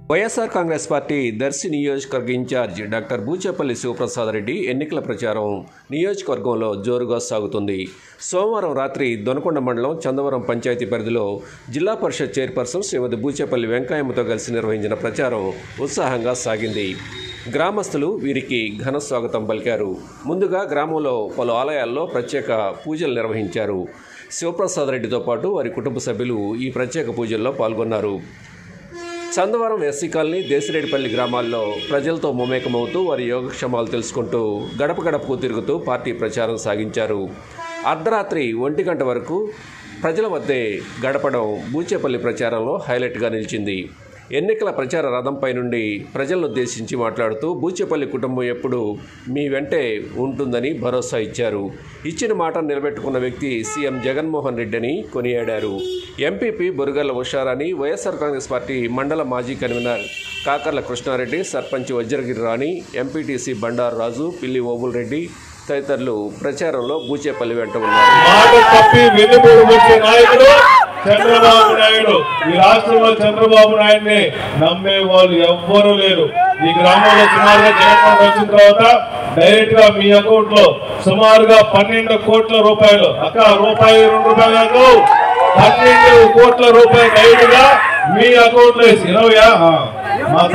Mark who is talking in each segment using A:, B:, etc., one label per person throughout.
A: YSR Congress party Darsi నియోజకవర్గ incharge doctor Buchepalli Sivaprasad Reddy ఎన్నికల ప్రచారం నియోజకవర్గంలో జోరుగా సాగుతుంది. సోమవారం రాత్రి దొనకొండ మండలం చందవరం పంచాయతీ పరిధిలో జిల్లా పరిషత్ చైర్పర్సన్ శ్రీమతి బూచేపల్లి వెంకయ్యమ్మతో కలిసి నిర్వహించిన ప్రచారం ఉత్సాహంగా సాగింది. గ్రామస్తులు వీరికి ఘన స్వాగతం పలికారు. ముందుగా గ్రామంలో పలు ఆలయాల్లో ప్రత్యేక పూజలు నిర్వహించారు. శివప్రసాద్ రెడ్డితో పాటు వారి కుటుంబ సభ్యులు ఈ ప్రత్యేక పూజల్లో పాల్గొన్నారు. చందవరం ఎస్సీ కాలనీ, దేశిరెడ్డిపల్లి గ్రామాల్లో ప్రజలతో మమేకమవుతూ వారి యోగక్షేమాలు తెలుసుకుంటూ గడప గడపకు తిరుగుతూ పార్టీ ప్రచారం సాగించారు. అర్ధరాత్రి 1 గంట వరకు ప్రజల వద్దే గడపడం బూచేపల్లి ప్రచారంలో హైలైట్గా నిలిచింది. ఎన్నికల ప్రచార రథంపై నుండి ప్రజలను ఉద్దేశించి మాట్లాడుతూ బూచేపల్లి కుటుంబం ఎప్పుడూ మీ వెంటే ఉంటుందని భరోసా ఇచ్చారు. ఇచ్చిన మాట నిలబెట్టుకున్న వ్యక్తి సీఎం జగన్మోహన్ రెడ్డి అని కొనియాడారు. MPP Borugalla Usharani, YSR Congress party మండల మాజీ కన్వీనర్ కాకర్ల కృష్ణారెడ్డి, సర్పంచ్ వజ్రగిరి రాణి, ఎంపీటీసీ బండారు రాజు, పిల్లి ఓబుల్ రెడ్డి తదితరులు ప్రచారంలో బూచేపల్లి వెంట ఉన్నారు.
B: చంద్రబాబు నాయుడు, ఈ రాష్ట్రంలో చంద్రబాబు నాయుడిని నమ్మే వాళ్ళు ఎవ్వరూ లేరు. ఈ గ్రామంలో సుమారుగా జగన్మోహన్ వచ్చిన తర్వాత డైరెక్ట్ గా మీ అకౌంట్ లో సుమారుగా 12 కోట్ల రూపాయలు, రూపాయి 2 రూపాయలు 12 కోట్ల రూపాయలు డైరెక్ట్ గా మీ అకౌంట్ లో 20 మా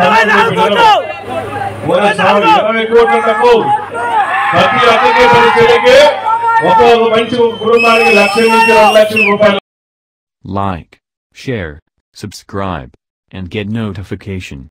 B: తమ్ముడు 20 కోట్ల డబ్బు ప్రతి అక్కకి పరిచయకి ఒక్కొక్క మంచి కుటుంబానికి 1,00,000 నుంచి 2 లక్షల రూపాయలు.
C: Like, share, subscribe, and get notification.